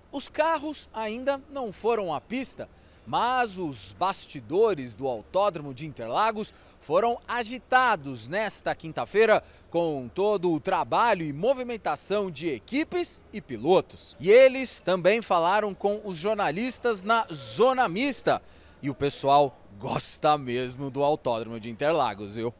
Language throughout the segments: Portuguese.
Os carros ainda não foram à pista, mas os bastidores do Autódromo de Interlagos foram agitados nesta quinta-feira com todo o trabalho e movimentação de equipes e pilotos. E eles também falaram com os jornalistas na zona mista. E o pessoal gosta mesmo do Autódromo de Interlagos, viu?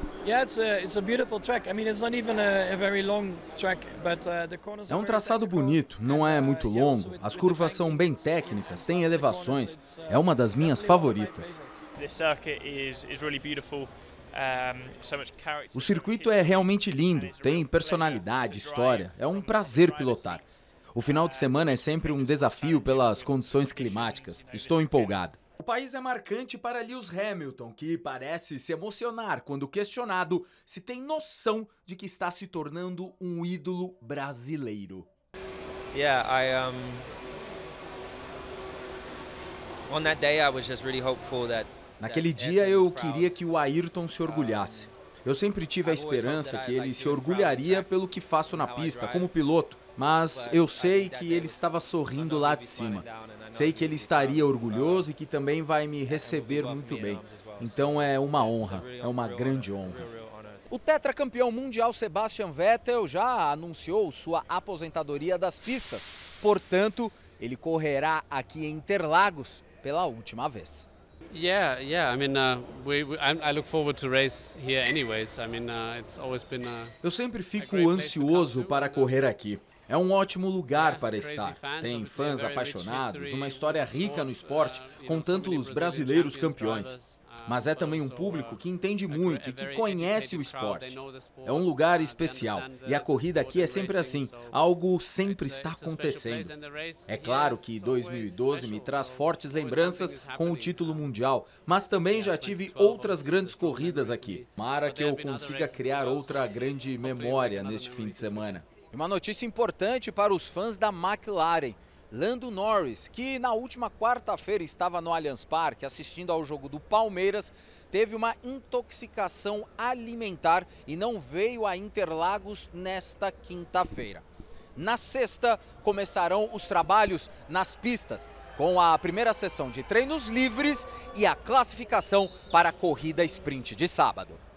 É um traçado bonito, não é muito longo, as curvas são bem técnicas, tem elevações, é uma das minhas favoritas. O circuito é realmente lindo, tem personalidade, história, é um prazer pilotar. O final de semana é sempre um desafio pelas condições climáticas, estou empolgado. O país é marcante para Lewis Hamilton, que parece se emocionar quando questionado se tem noção de que está se tornando um ídolo brasileiro. Naquele dia eu queria que o Ayrton se orgulhasse. Eu sempre tive a esperança que ele se orgulharia pelo que faço na pista, como piloto, mas eu sei que ele estava sorrindo lá de cima. Sei que ele estaria orgulhoso e que também vai me receber muito bem. Então é uma honra, é uma grande honra. O tetracampeão mundial Sebastian Vettel já anunciou sua aposentadoria das pistas. Portanto, ele correrá aqui em Interlagos pela última vez. Eu sempre fico ansioso para correr aqui. É um ótimo lugar para estar. Tem fãs apaixonados, uma história rica no esporte, com tantos brasileiros campeões. Mas é também um público que entende muito e que conhece o esporte. É um lugar especial e a corrida aqui é sempre assim, algo sempre está acontecendo. É claro que 2012 me traz fortes lembranças com o título mundial, mas também já tive outras grandes corridas aqui. Tomara que eu consiga criar outra grande memória neste fim de semana. Uma notícia importante para os fãs da McLaren. Lando Norris, que na última quarta-feira estava no Allianz Parque assistindo ao jogo do Palmeiras, teve uma intoxicação alimentar e não veio a Interlagos nesta quinta-feira. Na sexta, começarão os trabalhos nas pistas, com a primeira sessão de treinos livres e a classificação para a corrida sprint de sábado.